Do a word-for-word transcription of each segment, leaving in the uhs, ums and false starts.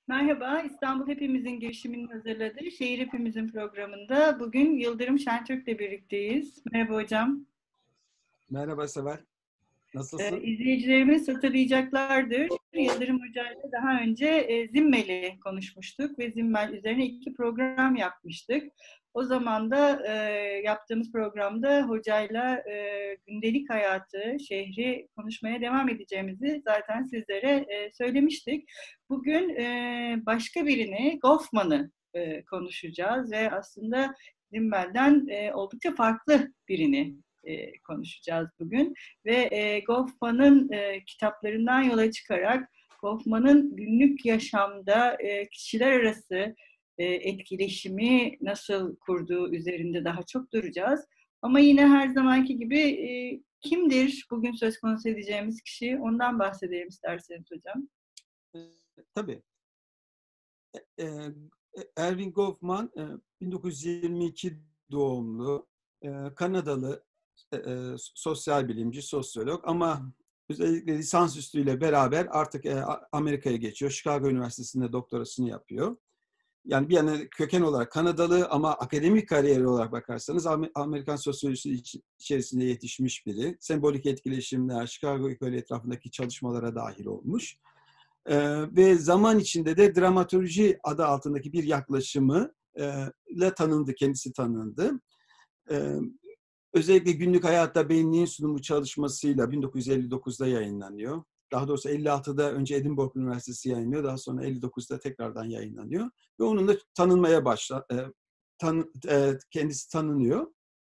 Merhaba, İstanbul Hepimizin girişiminin hazırladığı Şehir Hepimizin programında bugün Yıldırım Şentürk'le birlikteyiz. Merhaba hocam. Merhaba Seval, Ee, nasılsın? izleyicilerimiz hatırlayacaklardır. Yıldırım Hoca ile daha önce e, Zimmel'i konuşmuştuk ve Zimmel üzerine iki program yapmıştık. O zaman da e, yaptığımız programda hocayla e, gündelik hayatı, şehri konuşmaya devam edeceğimizi zaten sizlere e, söylemiştik. Bugün e, başka birini, Goffman'ı e, konuşacağız ve aslında Zimmel'den e, oldukça farklı birini e, konuşacağız bugün. Ve e, Goffman'ın e, kitaplarından yola çıkarak Goffman'ın günlük yaşamda e, kişiler arası e, etkileşimi nasıl kurduğu üzerinde daha çok duracağız. Ama yine her zamanki gibi e, kimdir bugün söz konusu edeceğimiz kişi? Ondan bahsedelim isterseniz hocam. E, tabii. E, e, Erving Goffman e, bin dokuz yüz yirmi iki doğumlu, e, Kanadalı e, e, sosyal bilimci, sosyolog ama özellikle lisansüstüyle beraber artık e, Amerika'ya geçiyor. Chicago Üniversitesi'nde doktorasını yapıyor. Yani bir yana köken olarak Kanadalı ama akademik kariyeri olarak bakarsanız Amerikan sosyolojisi içerisinde yetişmiş biri. Sembolik etkileşimler, Chicago Ekolü etrafındaki çalışmalara dahil olmuş. Ee, ve zaman içinde de dramaturji adı altındaki bir yaklaşımı ile tanındı, kendisi tanındı. Ee, özellikle günlük hayatta benliğin sunumu çalışmasıyla bin dokuz yüz elli dokuzda yayınlanıyor. Daha doğrusu elli altıda önce Edinburgh Üniversitesi yayınlıyor, daha sonra elli dokuzda tekrardan yayınlanıyor. Ve onun da tanınmaya başla, e, tan, e, kendisi tanınıyor.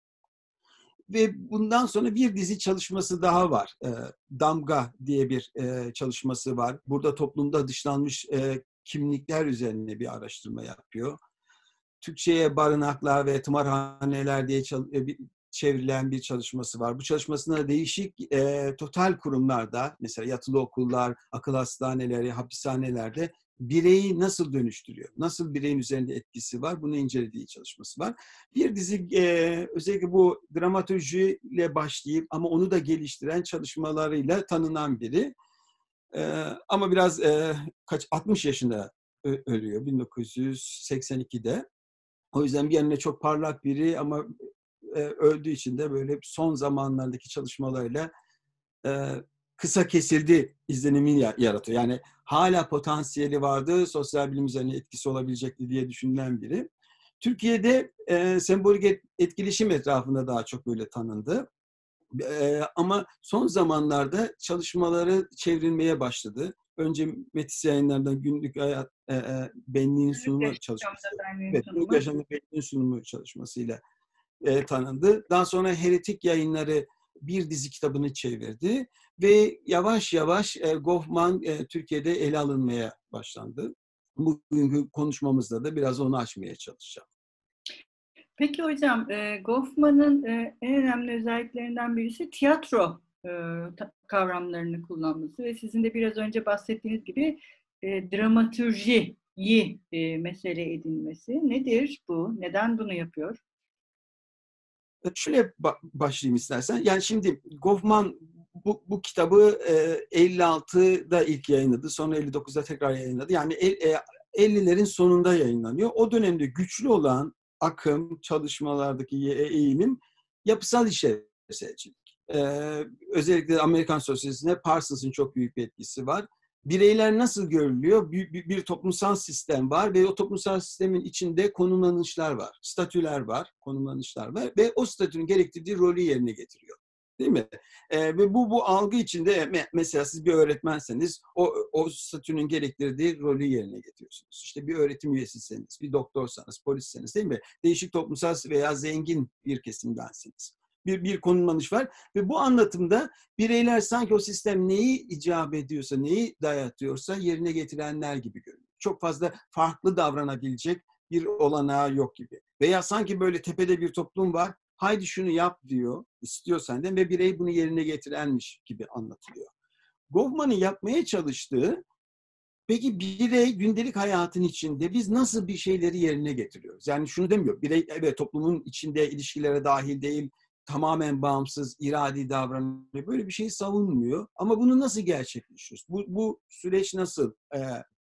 Ve bundan sonra bir dizi çalışması daha var. E, Damga diye bir e, çalışması var. Burada toplumda dışlanmış e, kimlikler üzerine bir araştırma yapıyor. Türkçe'ye barınaklar ve tımarhaneler diye çevrilen bir çalışması var. Bu çalışmasında değişik e, total kurumlarda, mesela yatılı okullar, akıl hastaneleri, hapishanelerde bireyi nasıl dönüştürüyor? Nasıl bireyin üzerinde etkisi var? Bunu incelediği çalışması var. Bir dizi e, özellikle bu dramaturjiyle başlayıp ama onu da geliştiren çalışmalarıyla tanınan biri. E, ama biraz e, kaç altmış yaşında ölüyor bin dokuz yüz seksen ikide. O yüzden bir yanıyla çok parlak biri ama e, öldüğü için de böyle son zamanlardaki çalışmalarıyla e, kısa kesildi izlenimini yaratıyor. Yani hala potansiyeli vardı, sosyal bilim üzerine etkisi olabilecekti diye düşünülen biri. Türkiye'de e, sembolik etkileşim etrafında daha çok böyle tanındı. E, ama son zamanlarda çalışmaları çevrilmeye başladı. Önce Metis Yayınlar'dan günlük hayat e, e, benliğin Günlük sunumu yaşamda çalışması. benliğin Evet, günlük sunumu. yaşamda benliğin sunumu çalışmasıyla e, tanındı. Daha sonra Heretik Yayınları bir dizi kitabını çevirdi ve yavaş yavaş e, Goffman e, Türkiye'de ele alınmaya başlandı. Bugünkü konuşmamızda da biraz onu açmaya çalışacağım. Peki hocam, e, Goffman'ın e, en önemli özelliklerinden birisi tiyatro e, kavramlarını kullanması ve sizin de biraz önce bahsettiğiniz gibi e, dramatürjiyi e, mesele edinmesi. Nedir bu? Neden bunu yapıyor? Şöyle başlayayım istersen. Yani şimdi Goffman bu, bu kitabı elli altıda ilk yayınladı. Sonra elli dokuzda tekrar yayınladı. Yani ellilerin sonunda yayınlanıyor. O dönemde güçlü olan akım, çalışmalardaki eğilim yapısal işlevselcilik. Ee, özellikle Amerikan sosyalizmine Parsons'ın çok büyük bir etkisi var. Bireyler nasıl görülüyor? Bir, bir, bir toplumsal sistem var ve o toplumsal sistemin içinde konumlanışlar var, statüler var, konumlanışlar var ve o statünün gerektirdiği rolü yerine getiriyor. Değil mi? Ee, ve bu bu algı içinde mesela siz bir öğretmenseniz o, o statünün gerektirdiği rolü yerine getiriyorsunuz. İşte bir öğretim üyesisiniz, bir doktorsanız, polisseniz değil mi? Değişik toplumsal veya zengin bir kesimdensiniz. Bir, bir konumlanış var ve bu anlatımda bireyler sanki o sistem neyi icap ediyorsa, neyi dayatıyorsa yerine getirenler gibi görünüyor. Çok fazla farklı davranabilecek bir olanağı yok gibi. Veya sanki böyle tepede bir toplum var, haydi şunu yap diyor, istiyor senden ve birey bunu yerine getirenmiş gibi anlatılıyor. Goffman'ın yapmaya çalıştığı, peki birey gündelik hayatın içinde biz nasıl bir şeyleri yerine getiriyoruz? Yani şunu demiyor, birey evet toplumun içinde ilişkilere dahil değil, tamamen bağımsız, iradi davranıyor. Böyle bir şeyi savunmuyor. Ama bunu nasıl gerçekleştiriyoruz? Bu, bu süreç nasıl e,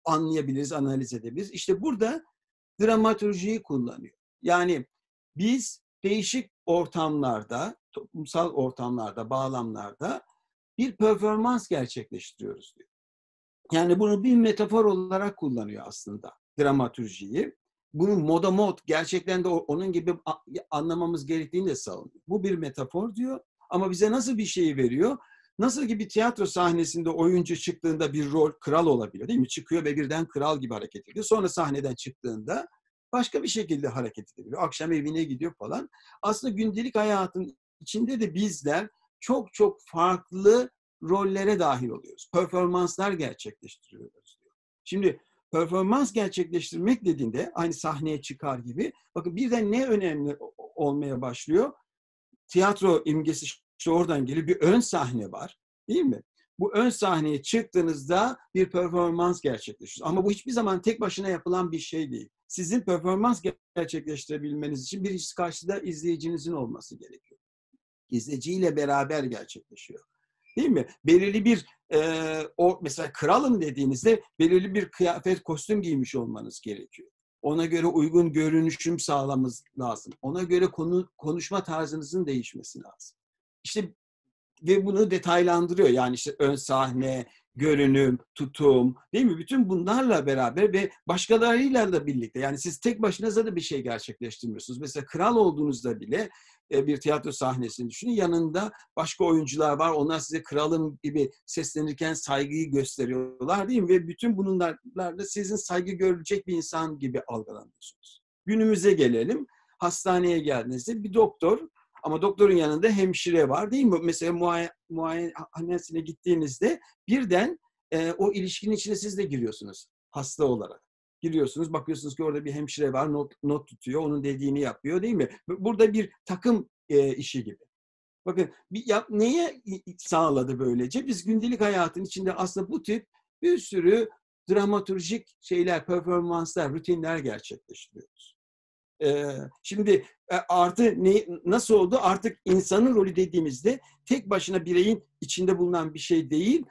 anlayabiliriz, analiz edebiliriz. İşte burada dramaturjiyi kullanıyor. Yani biz değişik ortamlarda, toplumsal ortamlarda, bağlamlarda bir performans gerçekleştiriyoruz diyor. Yani bunu bir metafor olarak kullanıyor aslında dramaturjiyi. Bunu moda mod gerçekten de onun gibi anlamamız gerektiğini de savunuyor. Bu bir metafor diyor ama bize nasıl bir şey veriyor? Nasıl ki bir tiyatro sahnesinde oyuncu çıktığında bir rol kral olabiliyor değil mi? Çıkıyor ve birden kral gibi hareket ediyor. Sonra sahneden çıktığında başka bir şekilde hareket edebiliyor. Akşam evine gidiyor falan. Aslında gündelik hayatın içinde de bizler çok çok farklı rollere dahil oluyoruz. Performanslar gerçekleştiriyoruz diyor. Şimdi performans gerçekleştirmek dediğinde aynı sahneye çıkar gibi bakın birden ne önemli olmaya başlıyor? Tiyatro imgesi işte oradan geliyor. Bir ön sahne var. Değil mi? Bu ön sahneye çıktığınızda bir performans gerçekleşiyor. Ama bu hiçbir zaman tek başına yapılan bir şey değil. Sizin performans gerçekleştirebilmeniz için bir karşıda izleyicinizin olması gerekiyor. İzleyiciyle beraber gerçekleşiyor. Değil mi? Belirli bir e, o mesela kralım dediğinizde belirli bir kıyafet, kostüm giymiş olmanız gerekiyor. Ona göre uygun görünüşüm sağlamanız lazım. Ona göre konu, konuşma tarzınızın değişmesi lazım. İşte ve bunu detaylandırıyor. Yani işte ön sahne, görünüm, tutum, değil mi? Bütün bunlarla beraber ve başkalarıyla da birlikte. Yani siz tek başınıza da bir şey gerçekleştirmiyorsunuz. Mesela kral olduğunuzda bile bir tiyatro sahnesini düşünün. Yanında başka oyuncular var. Onlar size kralım gibi seslenirken saygıyı gösteriyorlar değil mi? Ve bütün bunlarla sizin saygı görülecek bir insan gibi algılanıyorsunuz. Günümüze gelelim. Hastaneye geldiğinizde bir doktor ama doktorun yanında hemşire var değil mi? Mesela muayen, muayenehanesine gittiğinizde birden e, o ilişkinin içine siz de giriyorsunuz hasta olarak. Giriyorsunuz, bakıyorsunuz ki orada bir hemşire var, not, not tutuyor, onun dediğini yapıyor değil mi? Burada bir takım e, işi gibi. Bakın bir, ya, neye sağladı böylece? Biz gündelik hayatın içinde aslında bu tip bir sürü dramaturjik şeyler, performanslar, rutinler gerçekleştiriyoruz. Ee, şimdi artı ne, nasıl oldu? Artık insanın rolü dediğimizde tek başına bireyin içinde bulunan bir şey değil,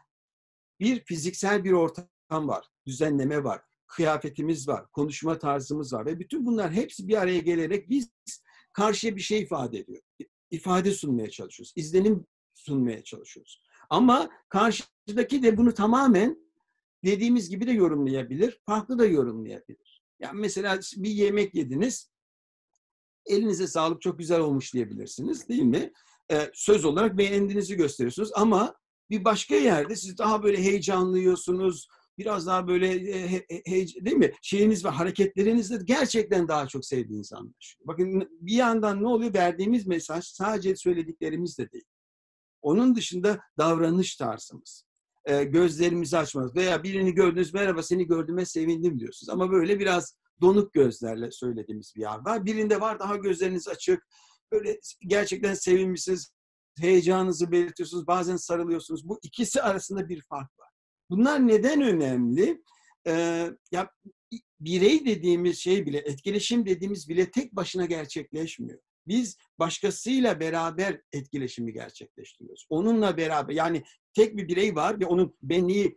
bir fiziksel bir ortam var, düzenleme var, kıyafetimiz var, konuşma tarzımız var ve bütün bunlar hepsi bir araya gelerek biz karşıya bir şey ifade ediyor. İfade sunmaya çalışıyoruz, izlenim sunmaya çalışıyoruz. Ama karşıdaki de bunu tamamen dediğimiz gibi de yorumlayabilir, farklı da yorumlayabilir. Yani mesela bir yemek yediniz, elinize sağlık çok güzel olmuş diyebilirsiniz değil mi? Ee, söz olarak beğendiğinizi gösteriyorsunuz ama bir başka yerde siz daha böyle heyecanlıyorsunuz. Biraz daha böyle he, he, değil mi? Şeyiniz ve hareketlerinizle gerçekten daha çok sevdiğinizi anlaşılıyor. Bakın bir yandan ne oluyor? Verdiğimiz mesaj sadece söylediklerimiz de değil. Onun dışında davranış tarzımız. Ee, gözlerimizi açmamız veya birini gördünüz, merhaba seni gördüğüme sevindim diyorsunuz. Ama böyle biraz donuk gözlerle söylediğimiz bir yer var. Birinde var daha gözleriniz açık, böyle gerçekten sevinmişsiniz, heyecanınızı belirtiyorsunuz, bazen sarılıyorsunuz. Bu ikisi arasında bir fark var. Bunlar neden önemli? Ee, ya birey dediğimiz şey bile, etkileşim dediğimiz bile tek başına gerçekleşmiyor. Biz başkasıyla beraber etkileşimi gerçekleştiriyoruz. Onunla beraber, yani tek bir birey var ve onun benliği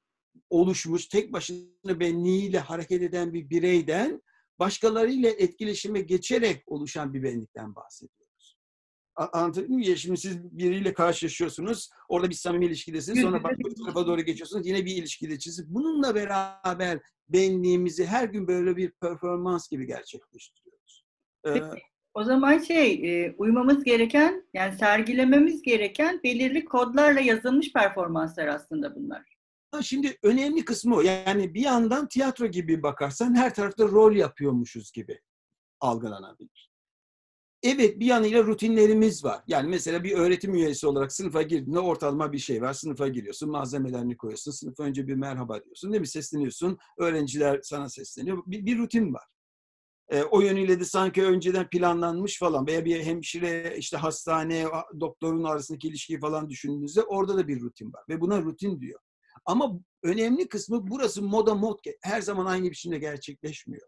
oluşmuş, tek başına benliğiyle hareket eden bir bireyden başkalarıyla etkileşime geçerek oluşan bir benlikten bahsediyoruz. Anladın mı? Şimdi siz biriyle karşılaşıyorsunuz, orada bir samimi ilişkidesiniz, sonra bak bu tarafa doğru geçiyorsunuz, yine bir ilişkidesiniz. Bununla beraber benliğimizi her gün böyle bir performans gibi gerçekleştiriyoruz. Peki, o zaman şey, e, uymamız gereken, yani sergilememiz gereken belirli kodlarla yazılmış performanslar aslında bunlar. Şimdi önemli kısmı o. Yani bir yandan tiyatro gibi bakarsan her tarafta rol yapıyormuşuz gibi algılanabilir. Evet, bir yanıyla rutinlerimiz var. Yani mesela bir öğretim üyesi olarak sınıfa girdiğinde ortalama bir şey var. Sınıfa giriyorsun, malzemelerini koyuyorsun. Sınıfa önce bir merhaba diyorsun. Değil mi? Sesleniyorsun. Öğrenciler sana sesleniyor. Bir, bir rutin var. E, o yönüyle de sanki önceden planlanmış falan veya bir hemşire, işte hastane, doktorun arasındaki ilişkiyi falan düşündüğünüzde orada da bir rutin var. Ve buna rutin diyor. Ama önemli kısmı burası moda mod. Her zaman aynı biçimde gerçekleşmiyor.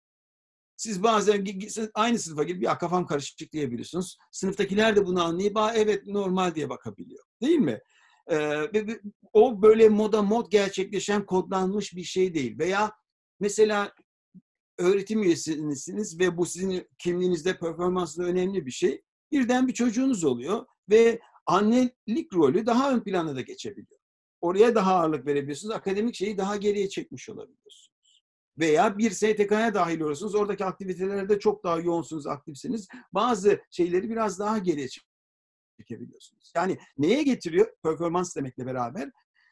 Siz bazen aynı sınıfa girip ya kafam karışık diyebiliyorsunuz. Sınıftakiler de bunu anlayıp evet normal diye bakabiliyor. Değil mi? Ee, ve o böyle moda mod gerçekleşen kodlanmış bir şey değil. Veya mesela öğretim üyesisiniz ve bu sizin kimliğinizde, performansında önemli bir şey. Birden bir çocuğunuz oluyor ve annelik rolü daha ön plana da geçebiliyor. Oraya daha ağırlık verebiliyorsunuz. Akademik şeyi daha geriye çekmiş olabiliyorsunuz. Veya bir S T K'ya dahil oluyorsunuz. Oradaki aktivitelerde çok daha yoğunsunuz, aktifsiniz. Bazı şeyleri biraz daha geriye çekebiliyorsunuz. Yani neye getiriyor? Performans demekle beraber.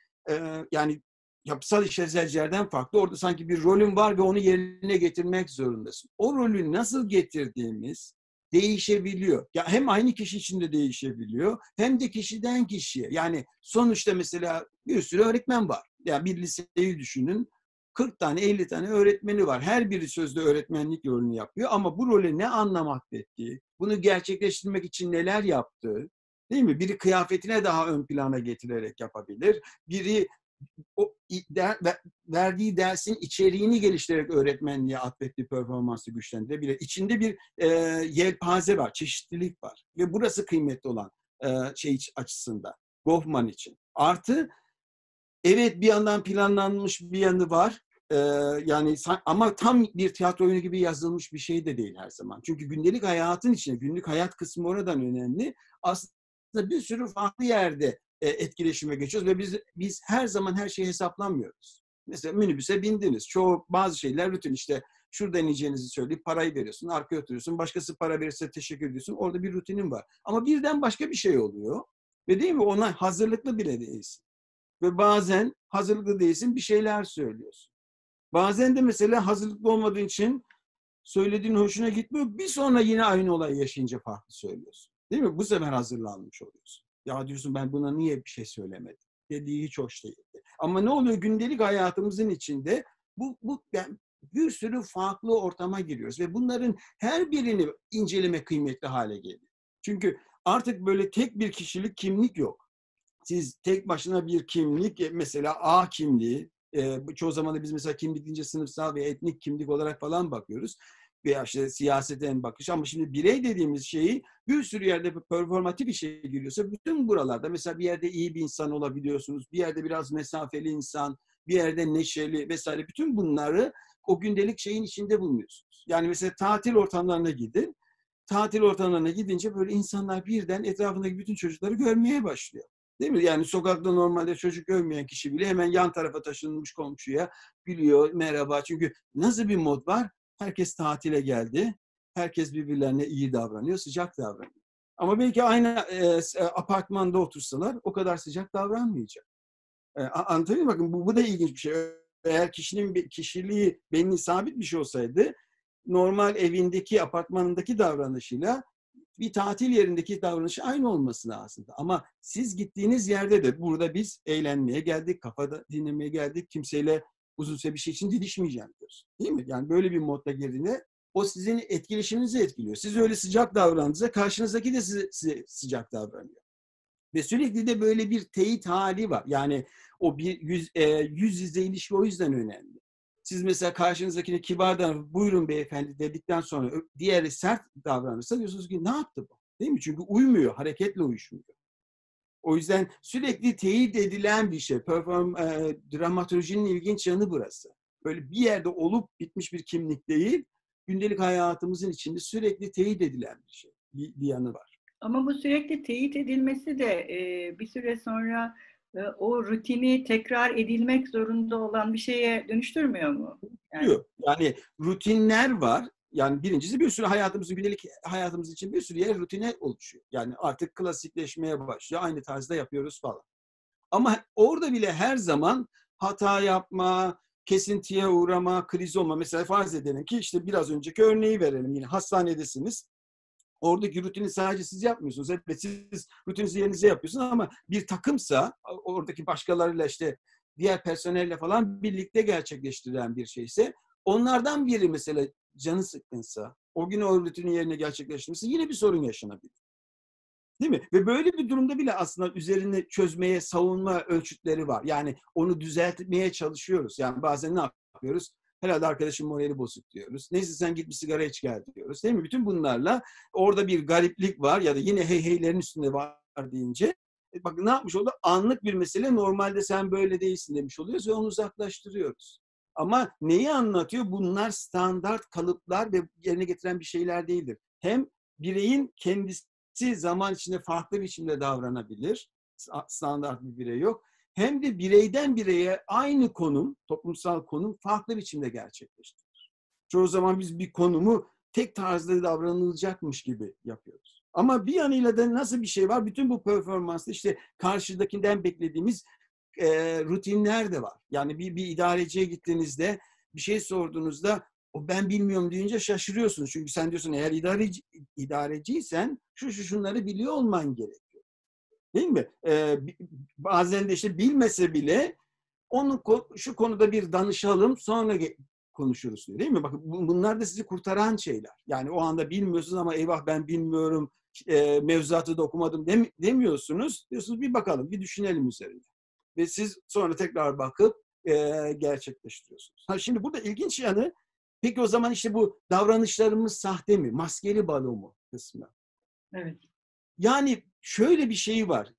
Ee, yani yapısal işlevselcilerden farklı. Orada sanki bir rolün var ve onu yerine getirmek zorundasın. O rolü nasıl getirdiğimiz değişebiliyor. Ya hem aynı kişi içinde değişebiliyor, hem de kişiden kişiye. Yani sonuçta mesela bir sürü öğretmen var. Yani bir liseyi düşünün. kırk tane, elli tane öğretmeni var. Her biri sözde öğretmenlik rolünü yapıyor ama bu role ne anlam atfettiği, bunu gerçekleştirmek için neler yaptığı, değil mi? Biri kıyafetine daha ön plana getirerek yapabilir. Biri o der, verdiği dersin içeriğini geliştirerek öğretmenliğe atfettiği performansı güçlendirebilir. İçinde bir e, yelpaze var, çeşitlilik var. Ve burası kıymetli olan e, şey açısından, Goffman için. Artı, evet bir yandan planlanmış bir yanı var. Ee, yani ama tam bir tiyatro oyunu gibi yazılmış bir şey de değil her zaman. Çünkü gündelik hayatın içinde, günlük hayat kısmı oradan önemli. Aslında bir sürü farklı yerde e, etkileşime geçiyoruz ve biz biz her zaman her şeyi hesaplamıyoruz. Mesela minibüse bindiniz. Çoğu bazı şeyler rutin, işte şuradan ineceğinizi söyleyip parayı veriyorsun, arkaya oturuyorsun. Başkası para verirse teşekkür ediyorsun. Orada bir rutinin var. Ama birden başka bir şey oluyor. Ve değil mi, ona hazırlıklı bile değilsin. Ve bazen hazırlıklı değilsin, bir şeyler söylüyorsun. Bazen de mesela hazırlıklı olmadığın için söylediğin hoşuna gitmiyor. Bir sonra yine aynı olayı yaşayınca farklı söylüyorsun. Değil mi? Bu sefer hazırlanmış oluyorsun. Ya diyorsun, ben buna niye bir şey söylemedim? Dediği hiç hoş değildi. Ama ne oluyor? Gündelik hayatımızın içinde bu, bu yani bir sürü farklı ortama giriyoruz. Ve bunların her birini inceleme kıymetli hale geliyor. Çünkü artık böyle tek bir kişilik kimlik yok. Siz tek başına bir kimlik, mesela A kimliği, e, çoğu zaman da biz mesela kimlik deyince sınıfsal ve etnik kimlik olarak falan bakıyoruz. Veya işte siyaseten bakış, ama şimdi birey dediğimiz şeyi bir sürü yerde performatif bir şey giriyorsa, bütün buralarda mesela bir yerde iyi bir insan olabiliyorsunuz, bir yerde biraz mesafeli insan, bir yerde neşeli vesaire, bütün bunları o gündelik şeyin içinde bulunuyorsunuz. Yani mesela tatil ortamlarına gidin, tatil ortamlarına gidince böyle insanlar birden etrafındaki bütün çocukları görmeye başlıyor. Değil mi? Yani sokakta normalde çocuk görmeyen kişi bile hemen yan tarafa taşınmış komşuya gülüyor, merhaba. Çünkü nasıl bir mod var? Herkes tatile geldi. Herkes birbirlerine iyi davranıyor, sıcak davranıyor. Ama belki aynı e, apartmanda otursalar o kadar sıcak davranmayacak. E, anlatabiliyor muyum? Bakın bu, bu da ilginç bir şey. Eğer kişinin kişiliği benli sabit bir şey olsaydı, normal evindeki, apartmanındaki davranışıyla bir tatil yerindeki davranışı aynı olması lazım. Ama siz gittiğiniz yerde de, burada biz eğlenmeye geldik, kafada dinlemeye geldik, kimseyle uzun süre bir şey için didişmeyeceğim diyorsun. Değil mi? Yani böyle bir modda girdiğinde o sizin etkileşiminizi etkiliyor. Siz öyle sıcak davrandığınızda karşınızdaki de size, size sıcak davranıyor. Ve sürekli de böyle bir teyit hali var. Yani o bir yüz, e, yüz yüze ilişki o yüzden önemli. Siz mesela karşınızdakine kibar davranıp buyurun beyefendi dedikten sonra diğeri sert davranırsa diyorsunuz ki ne yaptı bu? Değil mi? Çünkü uymuyor, hareketle uyuşmuyor. O yüzden sürekli teyit edilen bir şey. Perform, e, dramaturjinin ilginç yanı burası. Böyle bir yerde olup bitmiş bir kimlik değil, gündelik hayatımızın içinde sürekli teyit edilen bir şey. Bir, bir yanı var. Ama bu sürekli teyit edilmesi de e, bir süre sonra e, o rutini tekrar edilmek zorunda olan bir şeye dönüştürmüyor mu? Yani, yani rutinler var. Yani birincisi bir sürü hayatımızın, gündelik hayatımız için bir sürü yer rutine oluşuyor. Yani artık klasikleşmeye başlıyor. Aynı tarzda yapıyoruz falan. Ama orada bile her zaman hata yapma, kesintiye uğrama, kriz olma. Mesela farz edelim ki işte biraz önceki örneği verelim. Yine hastanedesiniz. Oradaki rutini sadece siz yapmıyorsunuz. Evet, siz rutininizi yerinize yapıyorsunuz ama bir takımsa, oradaki başkalarıyla, işte diğer personelle falan birlikte gerçekleştirilen bir şeyse, onlardan biri mesela canı sıkkınsa, o gün o rutinin yerine gerçekleştirmesi yine bir sorun yaşanabilir. Değil mi? Ve böyle bir durumda bile aslında üzerine çözmeye, savunma ölçütleri var. Yani onu düzeltmeye çalışıyoruz. Yani bazen ne yapıyoruz? Herhalde arkadaşım morali bozuk diyoruz. Neyse sen git bir sigara iç gel diyoruz. Değil mi? Bütün bunlarla orada bir gariplik var ya da yine hey heylerin üstünde var deyince E, bak ne yapmış oldu? Anlık bir mesele, normalde sen böyle değilsin demiş oluyoruz ve onu uzaklaştırıyoruz. Ama neyi anlatıyor? Bunlar standart kalıplar ve yerine getiren bir şeyler değildir. Hem bireyin kendisi zaman içinde farklı biçimde davranabilir. Standart bir birey yok. Hem de bireyden bireye aynı konum, toplumsal konum farklı biçimde gerçekleştirir. Çoğu zaman biz bir konumu tek tarzda davranılacakmış gibi yapıyoruz. Ama bir yanıyla da nasıl bir şey var? Bütün bu performansta işte karşıdakinden beklediğimiz e, rutinler de var. Yani bir, bir idareciye gittiğinizde bir şey sorduğunuzda o ben bilmiyorum deyince şaşırıyorsunuz. Çünkü sen diyorsun eğer idareci, idareciysen şu şu şunları biliyor olman gerekiyor. Değil mi? Ee, bazen de işte bilmese bile onu şu konuda bir danışalım sonra konuşuruz diyor. Değil mi? Bakın bunlar da sizi kurtaran şeyler. Yani o anda bilmiyorsunuz ama eyvah ben bilmiyorum, e, mevzuatı da okumadım dem demiyorsunuz. Diyorsunuz bir bakalım, bir düşünelim üzerine. Ve siz sonra tekrar bakıp e, gerçekleştiriyorsunuz. Ha, şimdi burada ilginç yanı, peki o zaman işte bu davranışlarımız sahte mi? Maskeli balo mu kısmı? Evet. Yani şöyle bir şey var.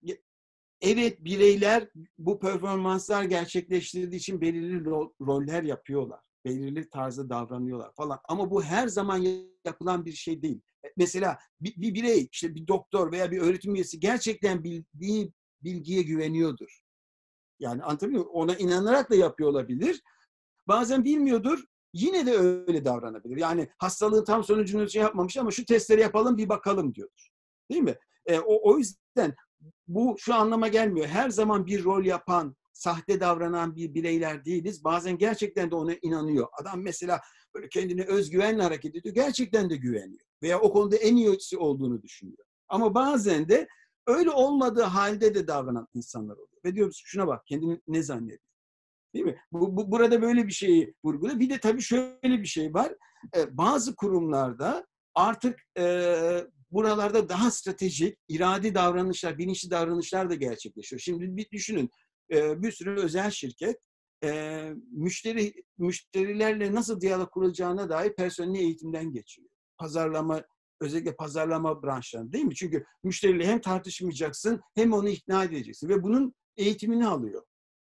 Evet, bireyler bu performanslar gerçekleştirdiği için belirli roller yapıyorlar. Belirli tarzda davranıyorlar falan. Ama bu her zaman yapılan bir şey değil. Mesela bir, bir birey, işte bir doktor veya bir öğretim üyesi gerçekten bildiği bilgiye güveniyordur. Yani anlatabiliyor muyum? Ona inanarak da yapıyor olabilir. Bazen bilmiyordur. Yine de öyle davranabilir. Yani hastalığın tam sonucunu şey yapmamış ama şu testleri yapalım bir bakalım diyordur. Değil mi? E, o, o yüzden bu şu anlama gelmiyor. Her zaman bir rol yapan, sahte davranan bir bireyler değiliz. Bazen gerçekten de ona inanıyor. Adam mesela böyle kendine özgüvenle hareket ediyor. Gerçekten de güveniyor. Veya o konuda en iyisi olduğunu düşünüyor. Ama bazen de öyle olmadığı halde de davranan insanlar oluyor. Ve diyoruz şuna bak, kendini ne zannediyor? Değil mi? Bu, bu, burada böyle bir şeyi vurguluyor. Bir de tabii şöyle bir şey var. Ee, bazı kurumlarda artık e, buralarda daha stratejik, iradi davranışlar, bilinçli davranışlar da gerçekleşiyor. Şimdi bir düşünün, e, bir sürü özel şirket e, müşteri müşterilerle nasıl diyalog kurulacağına dair personeli eğitimden geçiyor. Pazarlama, özellikle pazarlama branşlarında, değil mi? Çünkü müşteriyle hem tartışmayacaksın hem onu ikna edeceksin ve bunun eğitimini alıyor.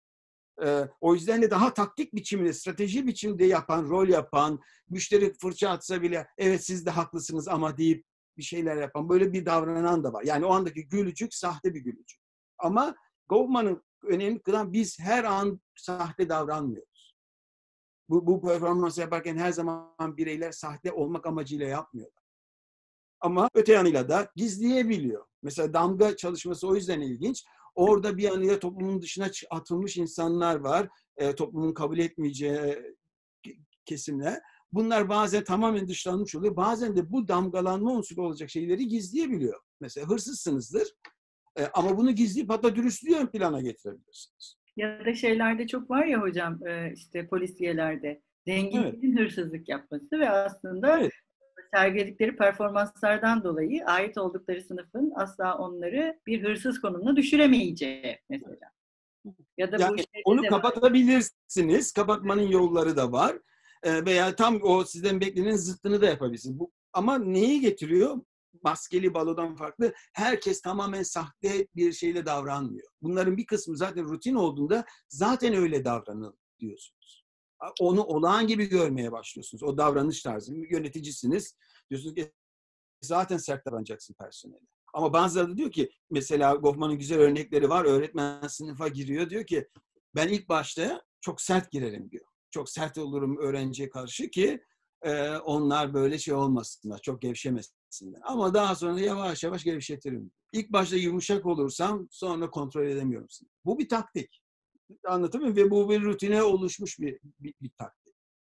Ee, o yüzden de daha taktik biçimde, strateji biçimde yapan, rol yapan, müşteri fırça atsa bile evet siz de haklısınız ama deyip bir şeyler yapan, böyle bir davranan da var. Yani o andaki gülücük sahte bir gülücük. Ama Goldman'ın önemli kılan biz her an sahte davranmıyoruz. Bu, bu performansı yaparken her zaman bireyler sahte olmak amacıyla yapmıyorlar. Ama öte yanıyla da gizleyebiliyor. Mesela damga çalışması o yüzden ilginç. Orada bir yanıyla toplumun dışına atılmış insanlar var. E, toplumun kabul etmeyeceği kesimler. Bunlar bazen tamamen dışlanmış oluyor. Bazen de bu damgalanma unsuru olacak şeyleri gizleyebiliyor. Mesela hırsızsınızdır. E, ama bunu gizleyip hatta dürüstlüğü ön plana getirebilirsiniz. Ya da şeylerde çok var ya hocam, işte polisiyelerde zenginlerin evet. hırsızlık yapması ve aslında evet. sergiledikleri performanslardan dolayı ait oldukları sınıfın asla onları bir hırsız konumuna düşüremeyeceği mesela. Ya da yani bu onu kapatabilirsiniz. Kapatmanın yolları da var. Ee, veya tam o sizden beklenen zıttını da yapabilirsiniz. Bu, ama neyi getiriyor? Maskeli balodan farklı. Herkes tamamen sahte bir şeyle davranmıyor. Bunların bir kısmı zaten rutin olduğunda zaten öyle davranın diyorsunuz. Onu olağan gibi görmeye başlıyorsunuz. O davranış tarzı. Yöneticisiniz. Diyorsunuz ki zaten sert davranacaksın personele. Ama bazıları da diyor ki, mesela Goffman'ın güzel örnekleri var. Öğretmen sınıfa giriyor. Diyor ki ben ilk başta çok sert girerim diyor. Çok sert olurum öğrenciye karşı ki e, onlar böyle şey olmasınlar. Çok gevşemesinler. Ama daha sonra yavaş yavaş gevşetirim. İlk başta yumuşak olursam sonra kontrol edemiyorum. Bu bir taktik. Anlatabiliyor muyum? Ve bu bir rutine oluşmuş bir, bir, bir taktik.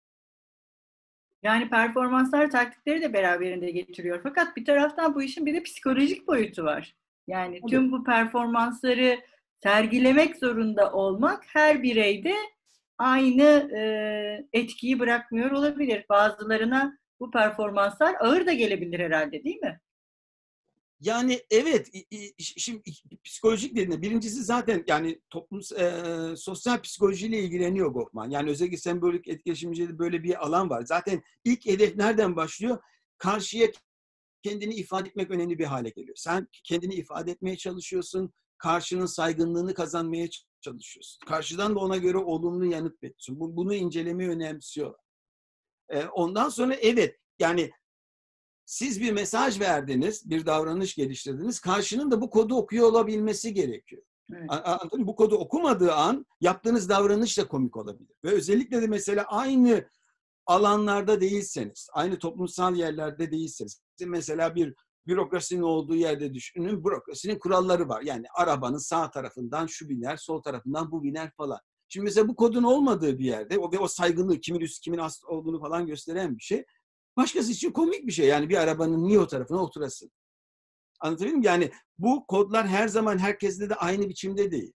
Yani performanslar taktikleri de beraberinde getiriyor. Fakat bir taraftan bu işin bir de psikolojik boyutu var. Yani tüm evet. bu performansları sergilemek zorunda olmak her bireyde aynı e, etkiyi bırakmıyor olabilir. Bazılarına bu performanslar ağır da gelebilir herhalde, değil mi? Yani evet, şimdi psikolojik dediğinde birincisi zaten yani toplum e, sosyal psikolojiyle ilgileniyor Goffman. Yani özellikle sembolik etkileşimcide böyle bir alan var. Zaten ilk hedef nereden başlıyor? Karşıya kendini ifade etmek önemli bir hale geliyor. Sen kendini ifade etmeye çalışıyorsun. karşının saygınlığını kazanmaya çalışıyorsun. Karşıdan da ona göre olumlu yanıt bekliyorsun. Bu, bunu incelemeyi önemsiyorlar. Ee, ondan sonra evet, yani siz bir mesaj verdiniz, bir davranış geliştirdiniz. Karşının da bu kodu okuyor olabilmesi gerekiyor. Evet. Anladın mı? Bu kodu okumadığı an yaptığınız davranış da komik olabilir. Ve özellikle de mesela aynı alanlarda değilseniz, aynı toplumsal yerlerde değilseniz, mesela bir bürokrasinin olduğu yerde düşünün, bürokrasinin kuralları var. Yani arabanın sağ tarafından şu biner, sol tarafından bu biner falan. Şimdi mesela bu kodun olmadığı bir yerde o ve o saygınlığı, kimin üst kimin ast olduğunu falan gösteren bir şey. Başkası için komik bir şey. Yani bir arabanın niye o tarafına oturasın? Anlatabildim mi? Yani bu kodlar her zaman herkeste de aynı biçimde değil.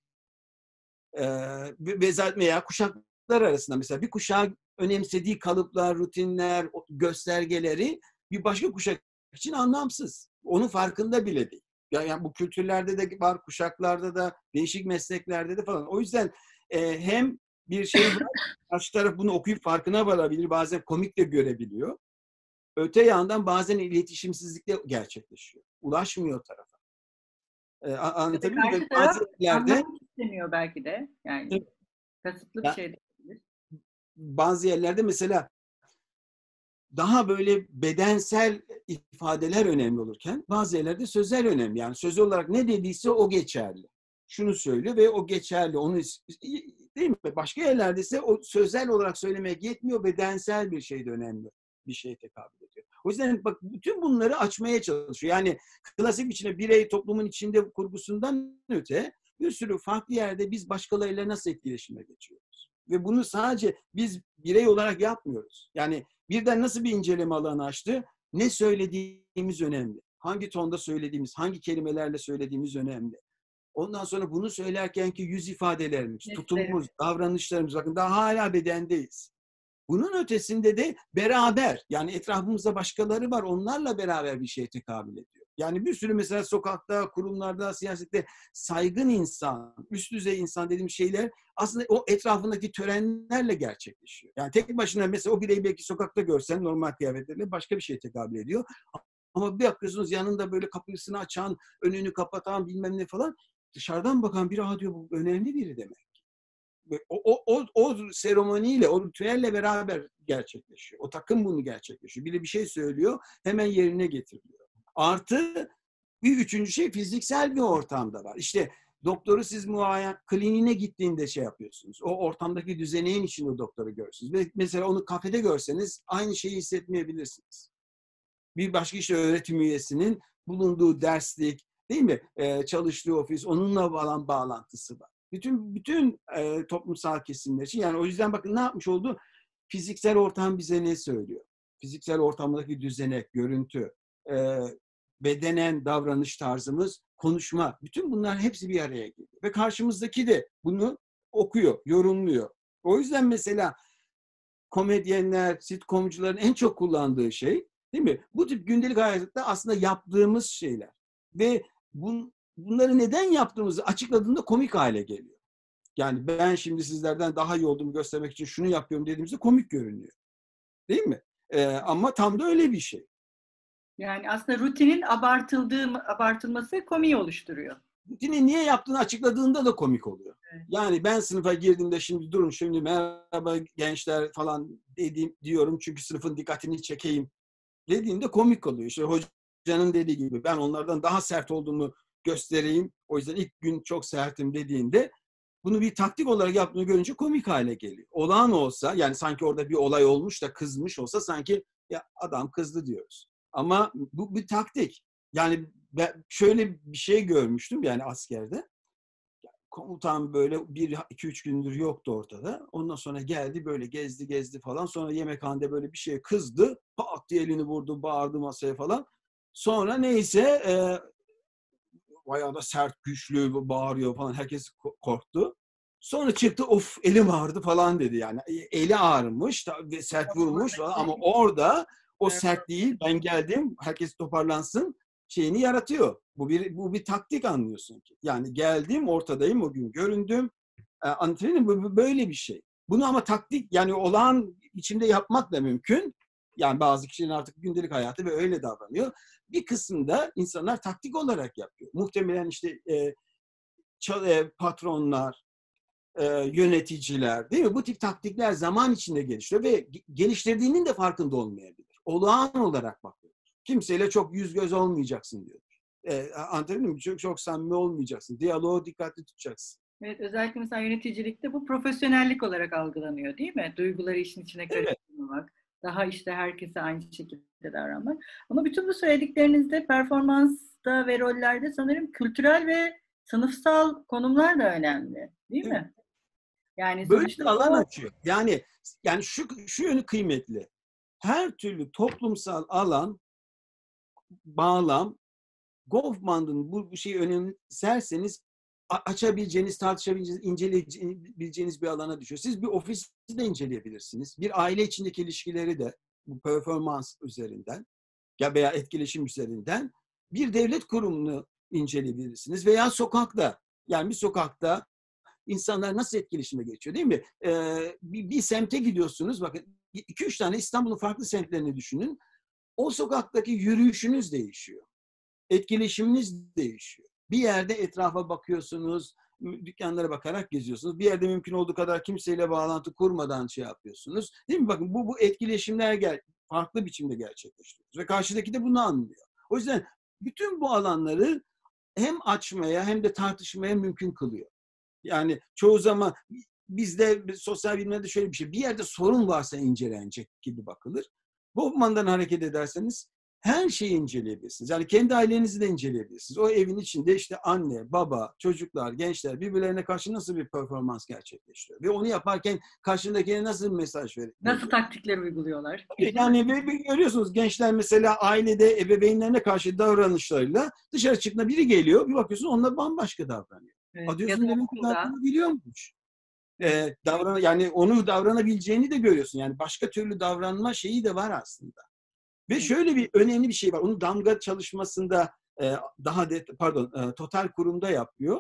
Ee, veya kuşaklar arasında mesela bir kuşağın önemsediği kalıplar, rutinler, göstergeleri bir başka kuşak için anlamsız. Onun farkında bile değil. Yani bu kültürlerde de var, kuşaklarda da, değişik mesleklerde de falan. O yüzden e, hem bir şey var, karşı taraf bunu okuyup farkına varabilir, bazen komik de görebiliyor. Öte yandan bazen iletişimsizlik de gerçekleşiyor. Ulaşmıyor tarafa. Ee, anlatabildim mi? Karşı taraf Bazı yerlerde anlamak istemiyor belki de. Yani kasıtlı bir şey de olabilir. Bazı yerlerde mesela daha böyle bedensel ifadeler önemli olurken bazı yerlerde sözel önemli. Yani sözel olarak ne dediyse o geçerli. Şunu söylüyor ve o geçerli. Onu değil mi? Başka yerlerde ise o sözel olarak söylemek yetmiyor. Bedensel bir şey de önemli. Bir şeye tekabül ediyor. O yüzden bak bütün bunları açmaya çalışıyor. Yani klasik biçimde birey toplumun içinde kurgusundan öte bir sürü farklı yerde biz başkalarıyla nasıl etkileşime geçiyoruz. Ve bunu sadece biz birey olarak yapmıyoruz. Yani birden nasıl bir inceleme alanı açtı? Ne söylediğimiz önemli. Hangi tonda söylediğimiz, hangi kelimelerle söylediğimiz önemli. Ondan sonra bunu söylerkenki yüz ifadelerimiz, tutumumuz, davranışlarımız, bakın daha hala bedendeyiz. Bunun ötesinde de beraber, yani etrafımızda başkaları var, onlarla beraber bir şeye tekabül ediyor. Yani bir sürü mesela sokakta, kurumlarda, siyasette saygın insan, üst düzey insan dediğim şeyler aslında o etrafındaki törenlerle gerçekleşiyor. Yani tek başına mesela o bireyi belki sokakta görsen normal kıyafetlerle başka bir şeye tekabül ediyor. Ama bir bakıyorsunuz yanında böyle kapısını açan, önünü kapatan bilmem ne falan, dışarıdan bakan biri, ha diyor bu önemli biri demek. O, o, o, o seremoniyle, o ritüelle beraber gerçekleşiyor. O takım bunu gerçekleşiyor. Biri bir şey söylüyor, hemen yerine getiriliyor. Artı bir üçüncü şey fiziksel bir ortamda var. İşte doktoru siz muayen, kliniğine gittiğinde şey yapıyorsunuz. O ortamdaki düzeneğin içinde doktoru görürsünüz. Ve mesela onu kafede görseniz aynı şeyi hissetmeyebilirsiniz. Bir başka işte öğretim üyesinin bulunduğu derslik, değil mi? Ee, çalıştığı ofis, onunla olan bağlantısı var. Bütün bütün e, toplumsal kesimler için. Yani o yüzden bakın ne yapmış oldu? Fiziksel ortam bize ne söylüyor? Fiziksel ortamdaki düzenek, görüntü, e, bedenen davranış tarzımız, konuşma. Bütün bunlar hepsi bir araya geliyor. Ve karşımızdaki de bunu okuyor, yorumluyor. O yüzden mesela komedyenler, sitcomcuların en çok kullandığı şey, değil mi? Bu tip gündelik hayatta aslında yaptığımız şeyler. Ve bun, bunları neden yaptığımızı açıkladığında komik hale geliyor. Yani ben şimdi sizlerden daha iyi olduğumu göstermek için şunu yapıyorum dediğimizde komik görünüyor. Değil mi? Ee, ama tam da öyle bir şey. Yani aslında rutinin abartıldığı, abartılması komiği oluşturuyor. Rutini niye yaptığını açıkladığında da komik oluyor. Evet. Yani ben sınıfa girdiğimde şimdi durun şimdi merhaba gençler falan dediğim, diyorum çünkü sınıfın dikkatini çekeyim dediğimde komik oluyor. İşte hocanın dediği gibi ben onlardan daha sert olduğumu göstereyim. O yüzden ilk gün çok sertim dediğinde bunu bir taktik olarak yaptığını görünce komik hale geliyor. Olağan olsa yani sanki orada bir olay olmuş da kızmış olsa sanki ya adam kızdı diyoruz. Ama bu bir taktik. Yani ben şöyle bir şey görmüştüm yani askerde. Komutan böyle bir iki üç gündür yoktu ortada. Ondan sonra geldi böyle gezdi gezdi falan. Sonra yemekhanede böyle bir şeye kızdı. Pat diye elini vurdu, bağırdı masaya falan. Sonra neyse e, bayağı da sert, güçlü bağırıyor falan. Herkes korktu. Sonra çıktı of elim ağrıdı falan dedi yani. Eli ağrımış ve sert vurmuş falan. Ama orada o sert değil. Ben geldim. Herkes toparlansın şeyini yaratıyor. Bu bir bu bir taktik anlıyorsun ki. Yani geldim, ortadayım, o gün göründüm. E, anlatabiliyor muyum? Bu böyle bir şey. Bunu ama taktik yani olağan içinde yapmak da mümkün. Yani bazı kişilerin artık gündelik hayatı ve öyle davranıyor. Bir kısımda insanlar taktik olarak yapıyor. Muhtemelen işte e, patronlar, e, yöneticiler, değil mi? Bu tip taktikler zaman içinde gelişiyor ve geliştirdiğinin de farkında olmayabilir. Olağan olarak bakıyor. Kimseyle çok yüz göz olmayacaksın diyor. E, anladın mı? Çok, çok samimi olmayacaksın. Diyaloğu dikkatli tutacaksın. Evet, özellikle mesela yöneticilikte bu profesyonellik olarak algılanıyor, değil mi? Duyguları işin içine karıştırmamak, evet. Daha işte herkese aynı şekilde davranmak. Ama bütün bu söylediklerinizde performansta ve rollerde sanırım kültürel ve sınıfsal konumlar da önemli, değil Evet. mi? Yani böyle sonuçta bir alan o... açıyor. Yani yani şu şu yönü kıymetli. Her türlü toplumsal alan, bağlam, Goffman'ın bu, bu şeyi önemserseniz açabileceğiniz, tartışabileceğiniz, inceleyebileceğiniz bir alana düşüyor. Siz bir ofisi de inceleyebilirsiniz. Bir aile içindeki ilişkileri de bu performans üzerinden ya veya etkileşim üzerinden bir devlet kurumunu inceleyebilirsiniz veya sokakta. Yani bir sokakta insanlar nasıl etkileşime geçiyor, değil mi? Ee, bir, bir semte gidiyorsunuz. Bakın iki üç tane İstanbul'un farklı semtlerini düşünün. O sokaktaki yürüyüşünüz değişiyor. Etkileşiminiz değişiyor. Bir yerde etrafa bakıyorsunuz, dükkanlara bakarak geziyorsunuz. Bir yerde mümkün olduğu kadar kimseyle bağlantı kurmadan şey yapıyorsunuz. Değil mi? Bakın bu, bu etkileşimler gel, farklı biçimde gerçekleşiyor. Ve karşıdaki de bunu anlıyor. O yüzden bütün bu alanları hem açmaya hem de tartışmaya mümkün kılıyor. Yani çoğu zaman bizde sosyal bilimlerde şöyle bir şey, bir yerde sorun varsa incelenecek gibi bakılır. Goffman'dan hareket ederseniz her şeyi inceleyebilirsiniz. Yani kendi ailenizi de inceleyebilirsiniz. O evin içinde işte anne, baba, çocuklar, gençler birbirlerine karşı nasıl bir performans gerçekleştiriyor? Ve onu yaparken karşındakine nasıl bir mesaj veriyor? Nasıl taktikler uyguluyorlar? Yani görüyorsunuz gençler mesela ailede ebeveynlerine karşı davranışlarıyla dışarı çıktığında biri geliyor, bir bakıyorsun onunla bambaşka davranıyor. Evet, A diyorsun demek ki davranabiliyormuş. Evet. Ee, davran yani onu davranabileceğini de görüyorsun. Yani başka türlü davranma şeyi de var aslında. Ve şöyle bir önemli bir şey var. Onu damga çalışmasında e, daha de, pardon e, Total Kurum'da yapıyor.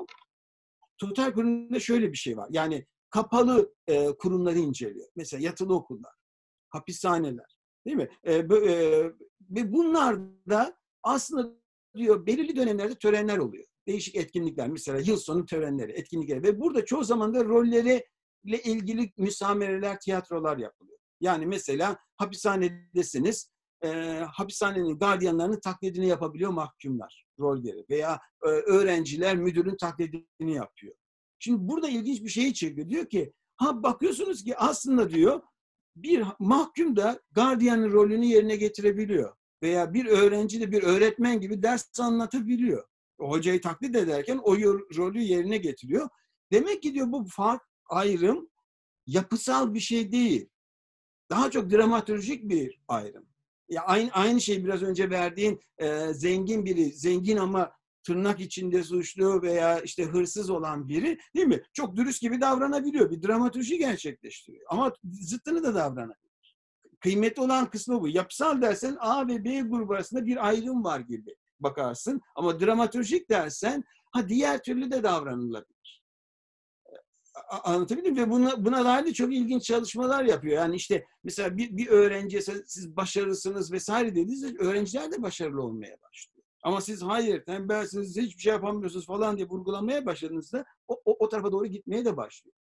Total Kurum'da şöyle bir şey var. Yani kapalı e, kurumları inceliyor. Mesela yatılı okullar, hapishaneler, değil mi? E, e, ve bunlar da aslında diyor belirli dönemlerde törenler oluyor. Değişik etkinlikler, mesela yıl sonu törenleri, etkinlikler ve burada çoğu zaman da rolleri ile ilgili müsamereler, tiyatrolar yapılıyor. Yani mesela hapishanedesiniz, e, hapishanenin gardiyanlarının taklidini yapabiliyor mahkumlar, rol gereği. Veya e, öğrenciler müdürün taklidini yapıyor. Şimdi burada ilginç bir şey çekiyor. Diyor ki, ha bakıyorsunuz ki aslında diyor, bir mahkum da gardiyanın rolünü yerine getirebiliyor. Veya bir öğrenci de bir öğretmen gibi ders anlatabiliyor. O hocayı taklit ederken o rolü yerine getiriyor. Demek ki diyor bu fark, ayrım yapısal bir şey değil. Daha çok dramatürjik bir ayrım. Ya aynı aynı şey biraz önce verdiğin e, zengin biri, zengin ama tırnak içinde suçlu veya işte hırsız olan biri, değil mi? Çok dürüst gibi davranabiliyor. Bir dramatürji gerçekleştiriyor. Ama zıttını da davranabilir. Kıymetli olan kısmı bu. Yapısal dersen A ve B grubu arasında bir ayrım var gibi bakarsın. Ama dramatürjik dersen ha diğer türlü de davranılabilir. Anlatabildim mi? Ve buna, buna dair de çok ilginç çalışmalar yapıyor. Yani işte mesela bir, bir öğrenciye siz başarılısınız vesaire dediğinizde öğrenciler de başarılı olmaya başlıyor. Ama siz hayır tembelsiniz, hiçbir şey yapamıyorsunuz falan diye vurgulamaya başladığınızda o, o, o tarafa doğru gitmeye de başlıyor.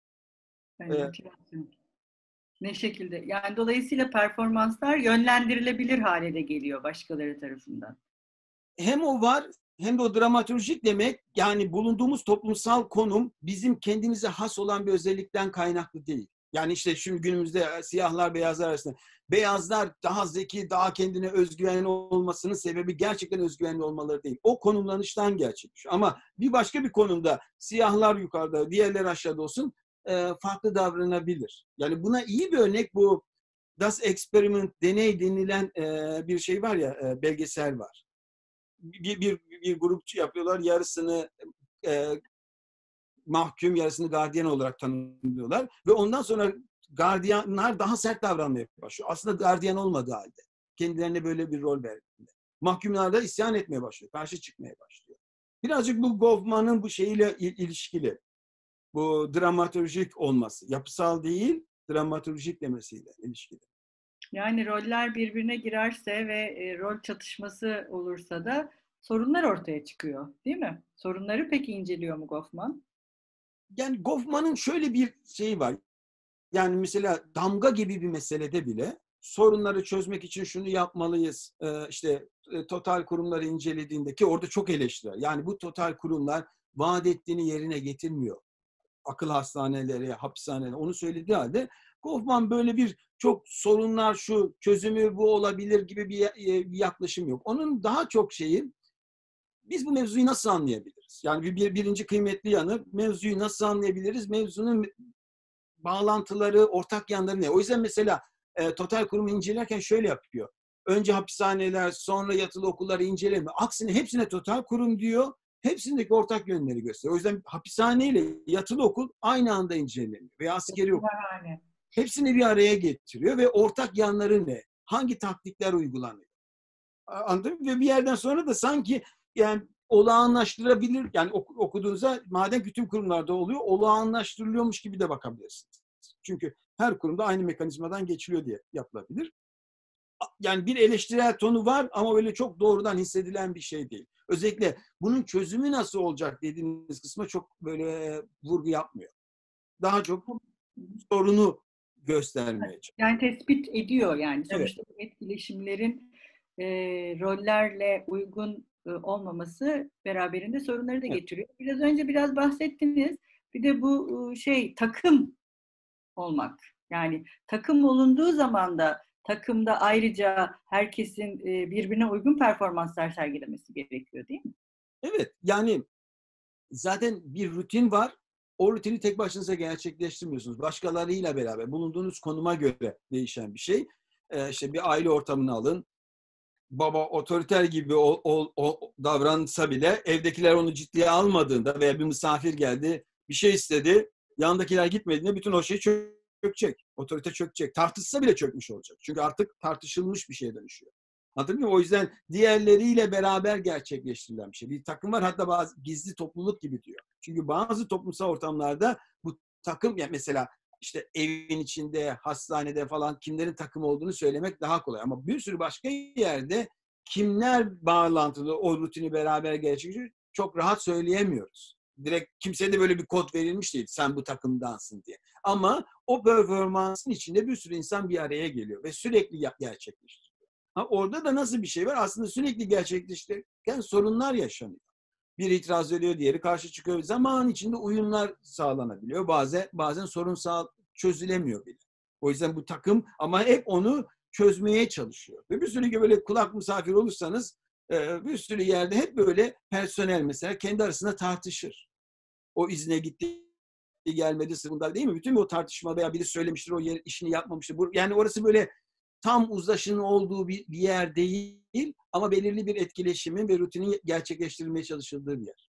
Ee, ne şekilde? Yani dolayısıyla performanslar yönlendirilebilir hale de geliyor başkaları tarafından. Hem o var hem de o dramatürjik demek, yani bulunduğumuz toplumsal konum bizim kendimize has olan bir özellikten kaynaklı değil. Yani işte şimdi günümüzde siyahlar beyazlar arasında beyazlar daha zeki, daha kendine özgüvenli olmasının sebebi gerçekten özgüvenli olmaları değil. O konumlanıştan gerçekleşiyor. Ama bir başka bir konumda siyahlar yukarıda, diğerleri aşağıda olsun farklı davranabilir. Yani buna iyi bir örnek bu Das Experiment, deney denilen bir şey var ya, belgesel var. Bir, bir, bir grupçu yapıyorlar. Yarısını e, mahkum, yarısını gardiyan olarak tanımlıyorlar. Ve ondan sonra gardiyanlar daha sert davranmaya başlıyor. Aslında gardiyan olmadığı halde. Kendilerine böyle bir rol verdiğinde. Mahkumlar da isyan etmeye başlıyor. Karşı çıkmaya başlıyor. Birazcık bu Goffman'ın bu şeyiyle ilişkili. Bu dramatürjik olması. Yapısal değil, dramatürjik demesiyle ilişkili. Yani roller birbirine girerse ve e, rol çatışması olursa da sorunlar ortaya çıkıyor, değil mi? Sorunları peki inceliyor mu Goffman? Yani Goffman'ın şöyle bir şeyi var. Yani mesela damga gibi bir meselede bile sorunları çözmek için şunu yapmalıyız. Ee, işte e, total kurumları incelediğinde ki orada çok eleştiriyor. Yani bu total kurumlar vaat ettiğini yerine getirmiyor. Akıl hastaneleri, hapishaneleri onu söylediği halde Goffman böyle bir çok sorunlar şu, çözümü bu olabilir gibi bir, bir yaklaşım yok. Onun daha çok şeyi biz bu mevzuyu nasıl anlayabiliriz? Yani bir, bir birinci kıymetli yanı mevzuyu nasıl anlayabiliriz? Mevzunun bağlantıları, ortak yanları ne? O yüzden mesela e, total kurumu incelerken şöyle yapıyor. Önce hapishaneler, sonra yatılı okulları incelemiyor. Aksine hepsine total kurum diyor. Hepsindeki ortak yönleri gösteriyor. O yüzden hapishane ile yatılı okul aynı anda inceleniyor. Veya askeri okul. Hepsini bir araya getiriyor ve ortak yanları ne? Hangi taktikler uygulanıyor? Anladın mı? Ve bir yerden sonra da sanki yani olağanlaştırabilir, yani okuduğunuzda madem bütün kurumlarda oluyor, olağanlaştırılıyormuş gibi de bakabilirsiniz. Çünkü her kurumda aynı mekanizmadan geçiliyor diye yapılabilir. Yani bir eleştirel tonu var ama öyle çok doğrudan hissedilen bir şey değil. Özellikle bunun çözümü nasıl olacak dediğiniz kısma çok böyle vurgu yapmıyor. Daha çok sorunu göstermeye çalışıyor. Yani tespit ediyor yani. Sonuçta Evet. bu etkileşimlerin e, rollerle uygun e, olmaması beraberinde sorunları da Evet. getiriyor. Biraz önce biraz bahsettiniz. Bir de bu e, şey takım olmak. Yani takım olunduğu zaman da takımda ayrıca herkesin e, birbirine uygun performanslar sergilemesi gerekiyor değil mi? Evet. Yani zaten bir rutin var. O rutini tek başınıza gerçekleştirmiyorsunuz. Başkalarıyla beraber bulunduğunuz konuma göre değişen bir şey. Ee, işte bir aile ortamını alın. Baba otoriter gibi o, o, o davransa bile evdekiler onu ciddiye almadığında veya bir misafir geldi, bir şey istedi, yandakiler gitmediğinde bütün o şey çökecek. Otorite çökecek. Tartışsa bile çökmüş olacak. Çünkü artık tartışılmış bir şeye dönüşüyor. Anladın mı? O yüzden diğerleriyle beraber gerçekleştirilen bir şey. Bir takım var, hatta bazı gizli topluluk gibi diyor. Çünkü bazı toplumsal ortamlarda bu takım, yani mesela işte evin içinde, hastanede falan kimlerin takım olduğunu söylemek daha kolay. Ama bir sürü başka yerde kimler bağlantılı o rutini beraber gerçekleştiriyor çok rahat söyleyemiyoruz. Direkt kimseye de böyle bir kod verilmiş değil. Sen bu takımdansın diye. Ama o performansın içinde bir sürü insan bir araya geliyor ve sürekli gerçekleştiriyor. Ha, orada da nasıl bir şey var? Aslında sürekli gerçekleştirirken sorunlar yaşanıyor. Biri itiraz ediyor, diğeri karşı çıkıyor. Zaman içinde uyumlar sağlanabiliyor. Bazen bazen sorun sağ, çözülemiyor bile. O yüzden bu takım ama hep onu çözmeye çalışıyor. Ve bir sürü böyle kulak misafir olursanız bir sürü yerde hep böyle personel mesela kendi arasında tartışır. O izne gitti, gelmedi sırrında değil mi? Bütün o tartışma veya biri söylemiştir, o yer, işini yapmamıştır. Yani orası böyle tam uzlaşının olduğu bir, bir yer değil ama belirli bir etkileşimin ve rutinin gerçekleştirilmeye çalışıldığı bir yer.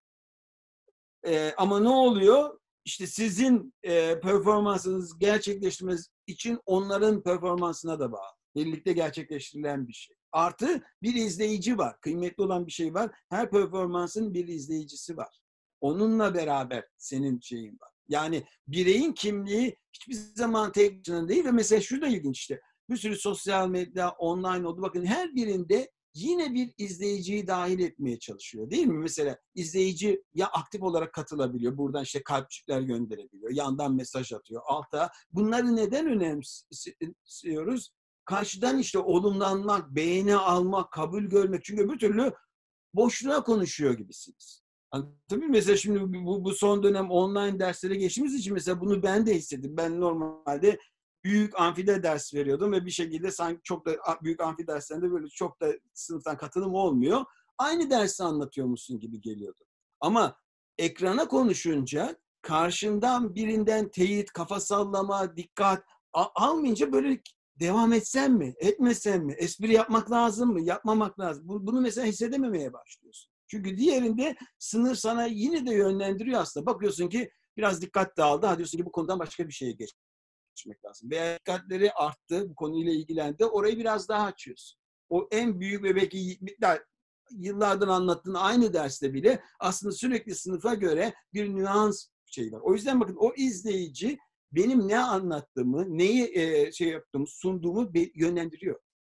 Ee, ama ne oluyor? İşte sizin e, performansınızı gerçekleştirmeniz için onların performansına da bağlı. Birlikte gerçekleştirilen bir şey. Artı bir izleyici var. Kıymetli olan bir şey var. Her performansın bir izleyicisi var. Onunla beraber senin şeyin var. Yani bireyin kimliği hiçbir zaman tek başına değil ve mesela şu da ilginç işte. Bir sürü sosyal medya, online oldu. Bakın her birinde yine bir izleyiciyi dahil etmeye çalışıyor değil mi? Mesela izleyici ya aktif olarak katılabiliyor. Buradan işte kalpçikler gönderebiliyor. Yandan mesaj atıyor. Alta. Bunları neden önemsiyoruz? Karşıdan işte olumlanmak, beğeni almak, kabul görmek. Çünkü öbür türlü boşluğa konuşuyor gibisiniz. Yani tabii mesela şimdi bu, bu son dönem online derslere geçtiğimiz için mesela bunu ben de hissettim. Ben normalde büyük amfide ders veriyordum ve bir şekilde sanki çok da büyük amfi derslerinde böyle çok da sınıftan katılım olmuyor. Aynı dersi anlatıyormuşsun gibi geliyordu. Ama ekrana konuşunca karşından birinden teyit, kafa sallama, dikkat almayınca böyle devam etsem mi, etmesem mi, espri yapmak lazım mı, yapmamak lazım. Bunu mesela hissedememeye başlıyorsun. Çünkü diğerinde sınır sana yine de yönlendiriyor aslında. Bakıyorsun ki biraz dikkat dağıldı. Ha diyorsun ki bu konudan başka bir şeye geçmek lazım. Veya dikkatleri arttı, bu konuyla ilgilendi. Orayı biraz daha açıyorsun. O en büyük ve belki yıllardan anlattığın aynı derste bile aslında sürekli sınıfa göre bir nüans şey var. O yüzden bakın o izleyici benim ne anlattığımı, neyi e, şey yaptığımı, sunduğumu yönlendiriyor.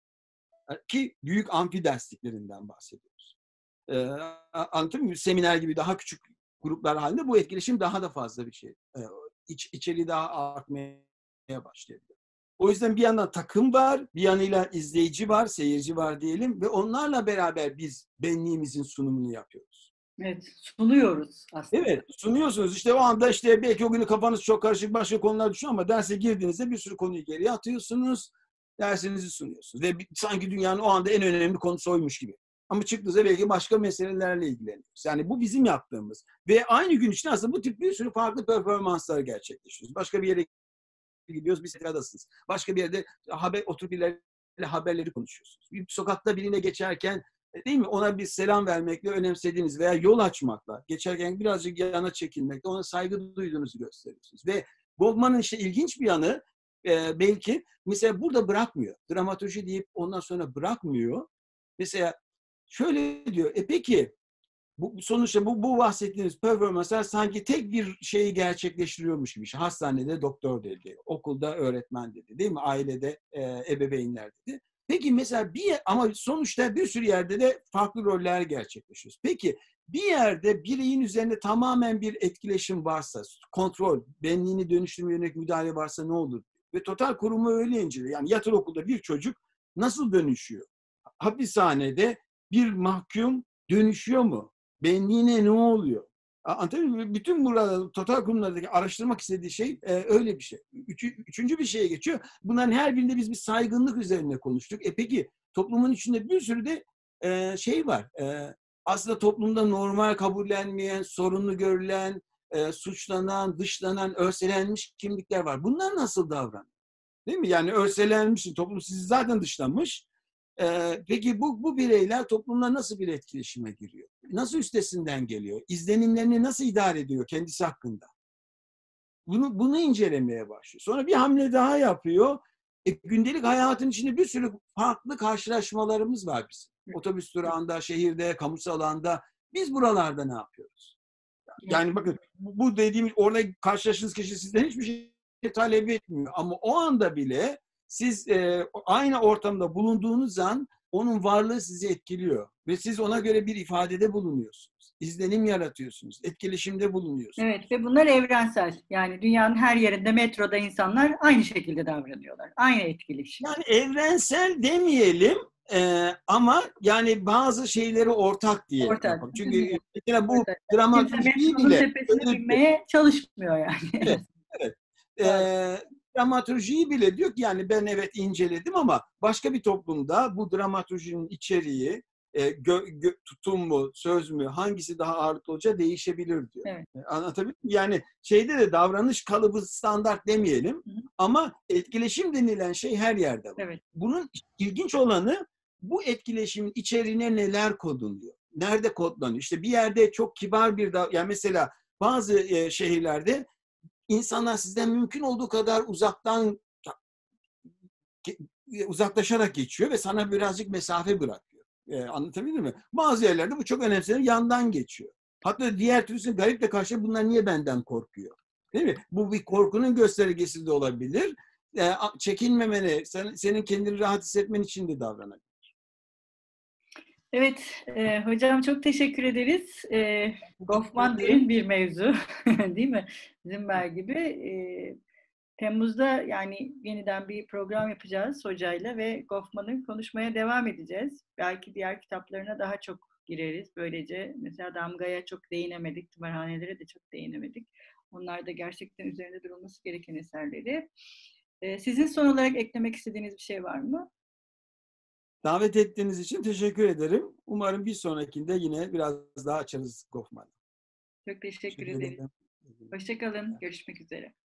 Ki büyük amfi dersliklerinden bahsediyoruz. Ee, anlatayım mı? Seminer gibi daha küçük gruplar halinde bu etkileşim daha da fazla bir şey. E, iç, içeriği daha artmaya başlayabilir. O yüzden bir yandan takım var, bir yanıyla izleyici var, seyirci var diyelim ve onlarla beraber biz benliğimizin sunumunu yapıyoruz. Evet, sunuyoruz aslında. Evet, sunuyorsunuz. İşte o anda işte belki o günü kafanız çok karışık başka konular düşünüyor ama derse girdiğinizde bir sürü konuyu geriye atıyorsunuz, dersinizi sunuyorsunuz. Ve sanki dünyanın o anda en önemli konusu oymuş gibi. Ama çıktığınızda belki başka meselelerle ilgileniyoruz. Yani bu bizim yaptığımız. Ve aynı gün içinde aslında bu tip bir sürü farklı performanslar gerçekleştiriyoruz. Başka bir yere gidiyoruz, bir seferdasınız. Başka bir yerde haber, oturup birileriyle haberleri konuşuyorsunuz. Bir sokakta birine geçerken değil mi? Ona bir selam vermekle önemsediğiniz veya yol açmakla, geçerken birazcık yana çekilmekle ona saygı duyduğunuzu gösteriyorsunuz. Ve Goffman'ın işte ilginç bir yanı e, belki mesela burada bırakmıyor. Dramaturji deyip ondan sonra bırakmıyor. Mesela şöyle diyor, e peki bu sonuçta bu, bu bahsettiğiniz performanslar sanki tek bir şeyi gerçekleştiriyormuş gibi. İşte hastanede doktor dedi, okulda öğretmen dedi, değil mi? Ailede e, ebeveynler dedi. Peki mesela bir ama sonuçta bir sürü yerde de farklı roller gerçekleşiyor. Peki bir yerde bireyin üzerinde tamamen bir etkileşim varsa, kontrol, benliğini dönüştürme yönelik müdahale varsa ne olur? Ve Total Kurumu öyle inceliyor. Yani yatılı okulda bir çocuk nasıl dönüşüyor? Hapishanede bir mahkum dönüşüyor mu? Benliğine ne oluyor? Anlatabiliyor muyum? Bütün burada Total Kurumlardaki araştırmak istediği şey e, öyle bir şey. Üçü, üçüncü bir şeye geçiyor. Bunların her birinde biz bir saygınlık üzerine konuştuk. E peki toplumun içinde bir sürü de e, şey var. E, aslında toplumda normal kabullenmeyen, sorunlu görülen, e, suçlanan, dışlanan, örselenmiş kimlikler var. Bunlar nasıl davranıyor? Değil mi? Yani örselenmiş, toplum sizi zaten dışlamış. Ee, peki bu, bu bireyler toplumla nasıl bir etkileşime giriyor? Nasıl üstesinden geliyor? İzlenimlerini nasıl idare ediyor kendisi hakkında? Bunu, bunu incelemeye başlıyor. Sonra bir hamle daha yapıyor. E, gündelik hayatın içinde bir sürü farklı karşılaşmalarımız var bizim. Otobüs durağında, şehirde, kamusal alanda. Biz buralarda ne yapıyoruz? Yani bakın bu dediğimiz orada karşılaştığınız kişi sizden hiçbir şey talep etmiyor. Ama o anda bile siz e, aynı ortamda bulunduğunuz an onun varlığı sizi etkiliyor. Ve siz ona göre bir ifadede bulunuyorsunuz. İzlenim yaratıyorsunuz. Etkileşimde bulunuyorsunuz. Evet ve bunlar evrensel. Yani dünyanın her yerinde metroda insanlar aynı şekilde davranıyorlar. Aynı etkileşim. Yani evrensel demeyelim e, ama yani bazı şeyleri ortak diye Ortak. yapalım. Çünkü mesela bu Ortak. dramaturjiyi Kimse bile tepesine binmeye çalışmıyor yani. Evet, evet. Ee, dramaturjiyi bile diyor ki yani ben evet inceledim ama başka bir toplumda bu dramaturjinin içeriği, e, gö, gö, tutum mu, söz mü, hangisi daha ağırlıklı olacağı değişebilir diyor. Evet. Anlatabildim mi? Yani şeyde de davranış kalıbı standart demeyelim hı hı. Ama etkileşim denilen şey her yerde var. Evet. Bunun ilginç olanı bu etkileşimin içeriğine neler kodlanıyor? Nerede kodlanıyor? İşte bir yerde çok kibar bir da yani mesela bazı e, şehirlerde İnsanlar sizden mümkün olduğu kadar uzaktan uzaklaşarak geçiyor ve sana birazcık mesafe bırakıyor. Ee, anlatabildim mi? Bazı yerlerde bu çok önemsenir, yandan geçiyor. Hatta diğer türlüsü gariple karşı bunlar niye benden korkuyor? Değil mi? Bu bir korkunun göstergesi de olabilir. Ee, çekinmemeni, sen, senin kendini rahat hissetmen için de davranabilir. Evet, e, hocam çok teşekkür ederiz. E, Goffman derin bir mevzu, değil mi? Zimmer gibi. E, Temmuz'da yani yeniden bir program yapacağız hocayla ve Goffman'ı konuşmaya devam edeceğiz. Belki diğer kitaplarına daha çok gireriz. Böylece mesela Damga'ya çok değinemedik, tımarhanelere de çok değinemedik. Onlar da gerçekten üzerinde durulması gereken eserleri. E, sizin son olarak eklemek istediğiniz bir şey var mı? Davet ettiğiniz için teşekkür ederim. Umarım bir sonrakinde yine biraz daha açarız Goffman'ı. Çok teşekkür, teşekkür ederim. Hoşça kalın. Görüşmek üzere.